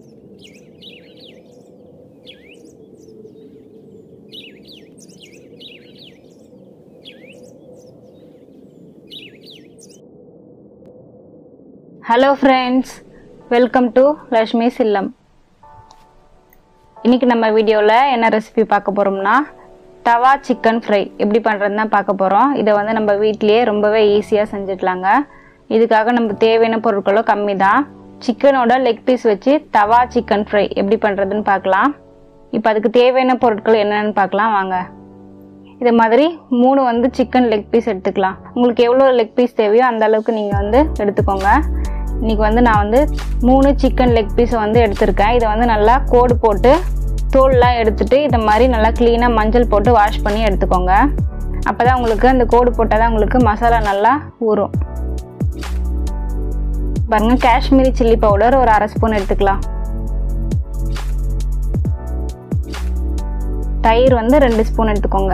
Hello friends, welcome to Laxmi's illam. இன்னைக்கு நம்ம வீடியோல என்ன ரெசிபி பார்க்க போறோம்னா தவா சிக்கன் ஃப்ரை எப்படி பண்றதுன்னு பார்க்க போறோம். இத வந்து நம்ம வீட்லயே ரொம்பவே ஈஸியா செஞ்சிடலாங்க. இதுக்காக நம்ம தேவையான பொருட்களும் கம்மி தான். சிக்கனோட லெக் பீஸ் வச்சு தவா சிக்கன் ஃப்ரை எப்படி பண்றதுன்னு பார்க்கலாம். இப்போ அதுக்கு தேவையான பொருட்கள் என்னன்னு பார்க்கலாம் வாங்க. இதே மாதிரி 3 வந்து சிக்கன் லெக் பீஸ் எடுத்துக்கலாம். உங்களுக்கு எவ்வளவு லெக் பீஸ் தேவையோ அந்த அளவுக்கு நீங்க வந்து எடுத்துக்கோங்க. இன்னைக்கு வந்து நான் வந்து 3 சிக்கன் லெக் பீஸ் வந்து எடுத்துர்க்கேன். இத வந்து நல்லா கோடு போட்டு தோல்லாம் எடுத்துட்டு இந்த மாதிரி நல்லா க்ளீனா மஞ்சள் போட்டு வாஷ் பண்ணி எடுத்துக்கோங்க. அப்பதான் உங்களுக்கு அந்த கோடு போட்டாதான் உங்களுக்கு மசாலா நல்லா ஊறும். பாருங்க காஷ்மீரி சில்லி பவுடர் ஒரு 1/2 ஸ்பூன் எடுத்துக்கலாம். தயிர் வந்து 2 ஸ்பூன் எடுத்துக்கோங்க.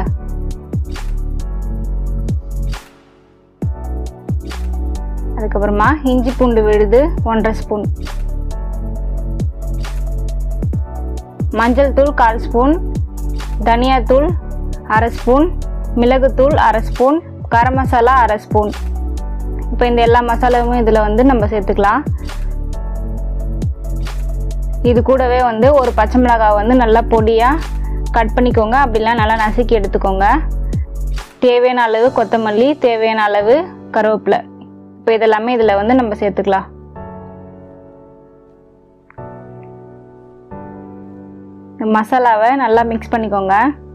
அதுக்கப்புறமா இஞ்சி பூண்டு விழுது 1/2 ஸ்பூன். மஞ்சள் தூள் 1/4 ஸ்பூன், தனியா தூள் 1/2 ஸ்பூன், மிளகு தூள் 1/2 ஸ்பூன், கரம் மசாலா 1/2 ஸ்பூன். இப்போ இந்த எல்லா மசாலாவும் இதில் வந்து நம்ம சேர்த்துக்கலாம். இது கூடவே வந்து ஒரு பச்சை மிளகாய் வந்து நல்லா பொடியாக கட் பண்ணிக்கோங்க. அப்படிலாம் நல்லா நசுக்கி எடுத்துக்கோங்க. தேவையான அளவு கொத்தமல்லி, தேவையான அளவு கருவேப்பிலை. இப்போ இதெல்லாமே இதில் வந்து நம்ம சேர்த்துக்கலாம். மசாலாவை நல்லா மிக்ஸ் பண்ணிக்கோங்க.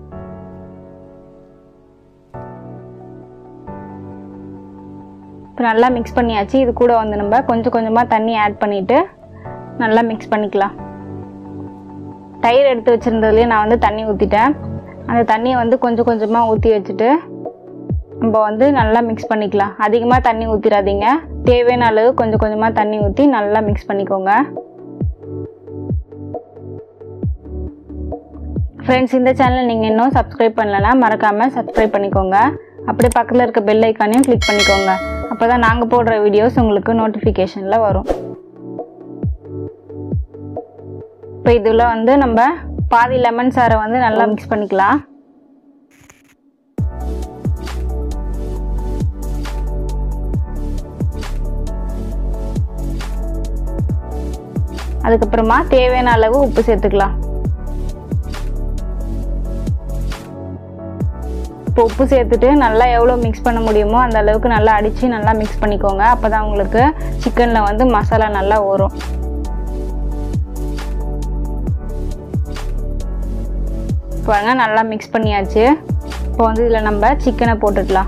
இப்போ நல்லா மிக்ஸ் பண்ணியாச்சு. இது கூட வந்து நம்ம கொஞ்சம் கொஞ்சமாக தண்ணி ஆட் பண்ணிவிட்டு நல்லா மிக்ஸ் பண்ணிக்கலாம். தயிர் எடுத்து வச்சுருந்ததுலேயே நான் வந்து தண்ணி ஊற்றிட்டேன். அந்த தண்ணியை வந்து கொஞ்சம் கொஞ்சமாக ஊற்றி வச்சுட்டு நம்ம வந்து நல்லா மிக்ஸ் பண்ணிக்கலாம். அதிகமாக தண்ணி ஊற்றிடாதீங்க. தேவையான அளவு கொஞ்சம் கொஞ்சமாக தண்ணி ஊற்றி நல்லா மிக்ஸ் பண்ணிக்கோங்க. ஃப்ரெண்ட்ஸ், இந்த சேனல் நீங்கள் இன்னும் சப்ஸ்கிரைப் பண்ணலன்னா மறக்காமல் சப்ஸ்கிரைப் பண்ணிக்கோங்க. அப்படியே பக்கத்தில் இருக்க பெல் ஐக்கானையும் கிளிக் பண்ணிக்கோங்க. அப்போ தான் நாங்கள் போடுற வீடியோஸ் உங்களுக்கு நோட்டிஃபிகேஷனில் வரும். இப்போ இதில் வந்து நம்ம பாதி லெமன் சாறை வந்து நல்லா மிக்ஸ் பண்ணிக்கலாம். அதுக்கப்புறமா தேவையான அளவு உப்பு சேர்த்துக்கலாம். இப்போ உப்பு சேர்த்துட்டு நல்லா எவ்வளோ மிக்ஸ் பண்ண முடியுமோ அந்த அளவுக்கு நல்லா அடித்து நல்லா மிக்ஸ் பண்ணிக்கோங்க. அப்போ தான் உங்களுக்கு சிக்கனில் வந்து மசாலா நல்லா ஊறும். பாருங்க நல்லா மிக்ஸ் பண்ணியாச்சு. இப்போ வந்து இதில் நம்ம சிக்கனை போட்டுக்கலாம்.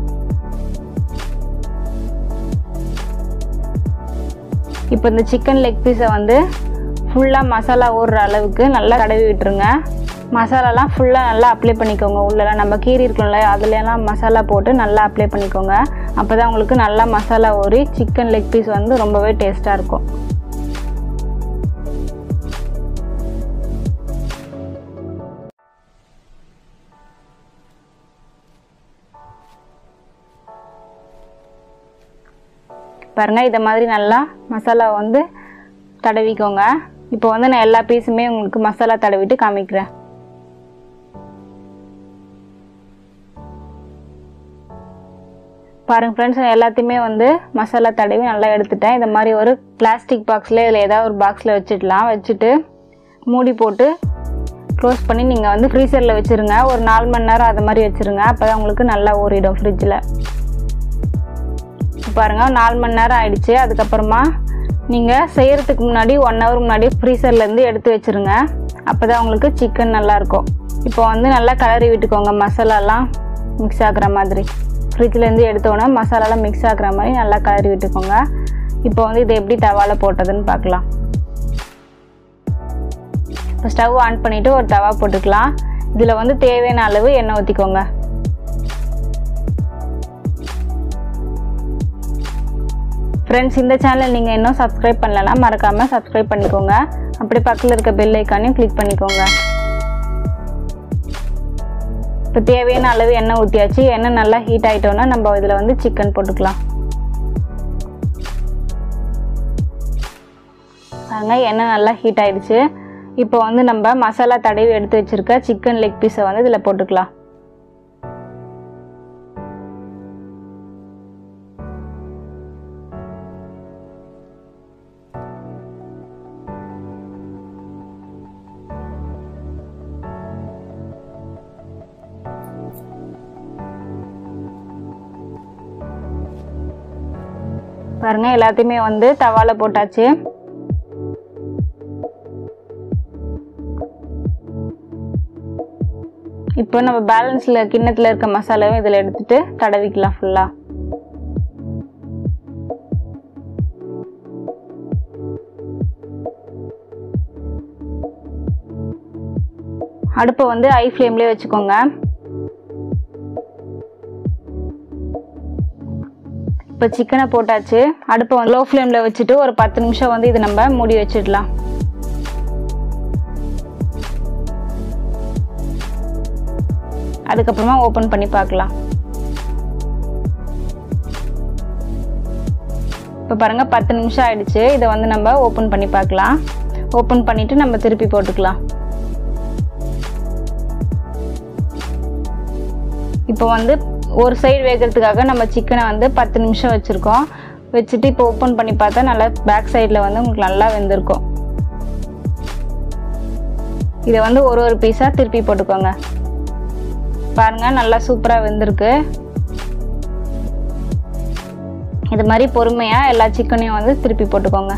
இப்போ இந்த சிக்கன் லெக் பீஸை வந்து ஃபுல்லாக மசாலா ஊறுற அளவுக்கு நல்லா தடவி விட்டுருங்க. மசாலாலாம் ஃபுல்லாக நல்லா அப்ளை பண்ணிக்கோங்க. உள்ளெல்லாம் நம்ம கீரி இருக்கோம்ல அதுலலாம் மசாலா போட்டு நல்லா அப்ளை பண்ணிக்கோங்க. அப்போ தான் உங்களுக்கு நல்லா மசாலா ஊறி சிக்கன் லெக் பீஸ் வந்து ரொம்பவே டேஸ்ட்டாக இருக்கும். பாருங்க இதை மாதிரி நல்லா மசாலா வந்து தடவிக்கோங்க. இப்போ வந்து நான் எல்லா பீஸுமே உங்களுக்கு மசாலா தடவிட்டு காமிக்கிறேன். பாருங்க ஃப்ரெண்ட்ஸ், நான் எல்லாத்தையுமே வந்து மசாலா தடவி நல்லா எடுத்துட்டேன். இந்த மாதிரி ஒரு பிளாஸ்டிக் பாக்ஸில் இதில் ஏதாவது ஒரு பாக்ஸில் வச்சுக்கலாம். வச்சுட்டு மூடி போட்டு க்ளோஸ் பண்ணி நீங்கள் வந்து ஃப்ரீசரில் வச்சுருங்க. ஒரு 4 மணி நேரம் அது மாதிரி வச்சுருங்க. அப்போ தான் உங்களுக்கு நல்லா ஊறிடும் ஃப்ரிட்ஜில். பாருங்க 4 மணி நேரம் ஆயிடுச்சு. அதுக்கப்புறமா நீங்கள் செய்கிறதுக்கு முன்னாடி 1 ஹவர் முன்னாடி ஃப்ரீசர்லேருந்து எடுத்து வச்சுருங்க. அப்போ தான் உங்களுக்கு சிக்கன் நல்லாயிருக்கும். இப்போ வந்து நல்லா கலரி விட்டுக்கோங்க. மசாலாலாம் மிக்ஸ் ஆகுற மாதிரி ஃப்ரிட்ஜ்லேருந்து எடுத்தோன்னே மசாலாலாம் மிக்ஸ் ஆகுற மாதிரி நல்லா கலரி விட்டுக்கோங்க. இப்போ வந்து இதை எப்படி தவாவில் போட்டதுன்னு பார்க்கலாம். இப்போ ஸ்டவ் ஆன் பண்ணிவிட்டு ஒரு தவா போட்டுக்கலாம். இதில் வந்து தேவையான அளவு எண்ணெய் ஊற்றிக்கோங்க. ஃப்ரெண்ட்ஸ், இந்த சேனல் நீங்கள் இன்னும் சப்ஸ்கிரைப் பண்ணலன்னா மறக்காமல் சப்ஸ்கிரைப் பண்ணிக்கோங்க. அப்படி பக்கத்தில் இருக்க பெல் ஐக்கானையும் கிளிக் பண்ணிக்கோங்க. இப்போ தேவையான அளவு எண்ணெய் ஊற்றியாச்சு. எண்ணெய் நல்லா ஹீட் ஆகிட்டோன்னா நம்ம இதில் வந்து சிக்கன் போட்டுக்கலாம். பாருங்க எண்ணெய் நல்லா ஹீட் ஆயிடுச்சு. இப்போ வந்து நம்ம மசாலா தடவி எடுத்து வச்சிருக்க சிக்கன் லெக் பீஸை வந்து இதில் போட்டுக்கலாம். பாருங்க எல்லாத்தையுமே வந்து தவால போட்டாச்சு. இப்போ நம்ம பேலன்ஸ்ல கிண்ணத்துல இருக்க மசாலாவை இதில் எடுத்துட்டு தடவிக்கலாம் ஃபுல்லா. அடுப்பை வந்து ஹை ஃப்ளேம்லயே வச்சுக்கோங்க. இப்போ சிக்கனை போட்டாச்சு. அடுப்பை வந்து லோ ஃப்ளேம்ல வச்சுட்டு ஒரு 10 நிமிஷம் வந்து இது நம்ம மூடி வச்சிடலாம். அதுக்கப்புறமா ஓப்பன் பண்ணி பார்க்கலாம். இப்போ பாருங்க 10 நிமிஷம் ஆயிடுச்சு. இதை வந்து நம்ம ஓப்பன் பண்ணி பார்க்கலாம். ஓப்பன் பண்ணிட்டு நம்ம திருப்பி போட்டுக்கலாம். இப்போ வந்து ஒரு சைடு வேகிறதுக்காக நம்ம சிக்கனை வந்து 10 நிமிஷம் வச்சுருக்கோம். வச்சுட்டு இப்போ ஓப்பன் பண்ணி பார்த்தா நல்லா பேக் சைடில் வந்து உங்களுக்கு நல்லா வெந்திருக்கும். இதை வந்து ஒரு பீஸாக திருப்பி போட்டுக்கோங்க. பாருங்க நல்லா சூப்பராக வெந்திருக்கு. இது மாதிரி பொறுமையாக எல்லா சிக்கனையும் வந்து திருப்பி போட்டுக்கோங்க.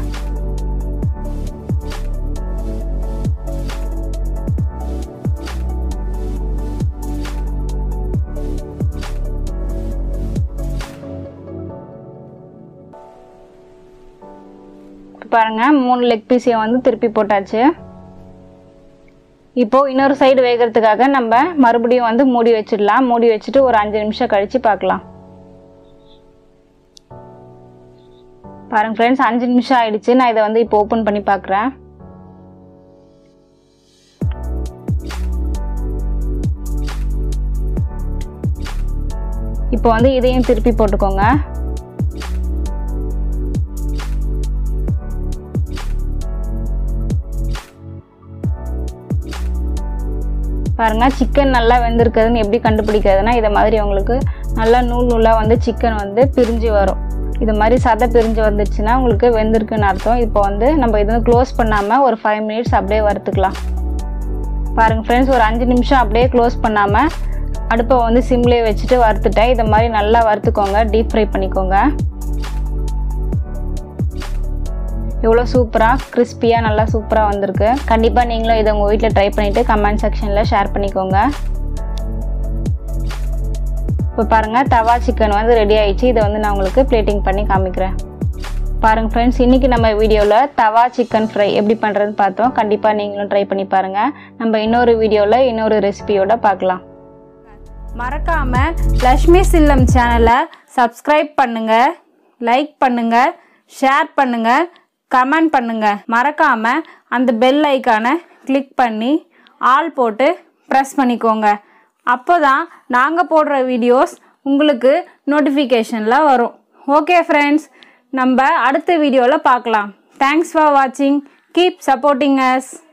பாருங்க 3 லெக் பீஸையும் வந்து திருப்பி போட்டாச்சு. இப்போ இன்னொரு சைடு வேகிறதுக்காக நம்ம மறுபடியும் வந்து மூடி வச்சிடலாம். மூடி வச்சுட்டு ஒரு 5 நிமிஷம் கழிச்சு பார்க்கலாம். பாருங்க ஃப்ரெண்ட்ஸ் 5 நிமிஷம் ஆயிடுச்சு. நான் இதை வந்து இப்போ ஓப்பன் பண்ணி பார்க்குறேன். இப்போ வந்து இதையும் திருப்பி போட்டுக்கோங்க. பாருங்க சிக்கன் நல்லா வெந்திருக்குதுன்னு எப்படி கண்டுபிடிக்கிறதுனா இதை மாதிரி உங்களுக்கு நல்லா நூல் நூலாக வந்து சிக்கன் வந்து பிரிஞ்சு வரும். இது மாதிரி சதை பிரிஞ்சு வந்துடுச்சுன்னா உங்களுக்கு வெந்திருக்குன்னு அர்த்தம். இப்போ வந்து நம்ம இது க்ளோஸ் பண்ணாமல் ஒரு 5 மினிட்ஸ் அப்படியே வறுத்துக்கலாம். பாருங்கள் ஃப்ரெண்ட்ஸ் ஒரு 5 நிமிஷம் அப்படியே க்ளோஸ் பண்ணாமல் அடுப்பை வந்து சிம்லேயே வச்சுட்டு வறுத்துட்டேன். இதை மாதிரி நல்லா வறுத்துக்கோங்க. டீப் ஃப்ரை பண்ணிக்கோங்க. எவ்வளோ சூப்பராக கிறிஸ்பியாக நல்லா சூப்பராக வந்திருக்கு. கண்டிப்பாக நீங்களும் இதை உங்கள் வீட்டில் ட்ரை பண்ணிவிட்டு கமெண்ட் செக்ஷனில் ஷேர் பண்ணிக்கோங்க. இப்போ பாருங்கள் தவா சிக்கன் வந்து ரெடி ஆயிடுச்சு. இதை வந்து நான் உங்களுக்கு பிளேட்டிங் பண்ணி காமிக்கிறேன். பாருங்கள் ஃப்ரெண்ட்ஸ் இன்றைக்கி நம்ம வீடியோவில் தவா சிக்கன் ஃப்ரை எப்படி பண்ணுறதுன்னு பார்த்தோம். கண்டிப்பாக நீங்களும் ட்ரை பண்ணி பாருங்கள். நம்ம இன்னொரு வீடியோவில் இன்னொரு ரெசிபியோட பார்க்கலாம். மறக்காமல் லக்ஷ்மிஸ் இல்லம் சேனலை சப்ஸ்கிரைப் பண்ணுங்கள், லைக் பண்ணுங்கள், ஷேர் பண்ணுங்கள், கமெண்ட் பண்ணுங்கள். மறக்காமல் அந்த பெல் ஐக்கானை கிளிக் பண்ணி ஆல் போட்டு ப்ரெஸ் பண்ணிக்கோங்க. அப்போ தான் நாங்கள் போடுற வீடியோஸ் உங்களுக்கு நோட்டிஃபிகேஷனில் வரும். ஓகே ஃப்ரெண்ட்ஸ், நம்ம அடுத்த வீடியோவில் பார்க்கலாம். தேங்க்ஸ் ஃபார் வாட்சிங். Keep supporting as.